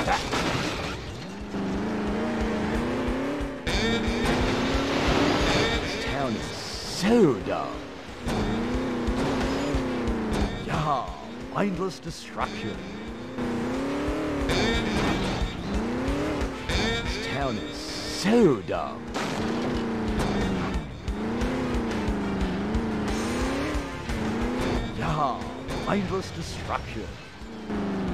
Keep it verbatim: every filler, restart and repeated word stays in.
This town is so dumb. Yeah, mindless destruction. This town is so dumb. Yeah, mindless destruction.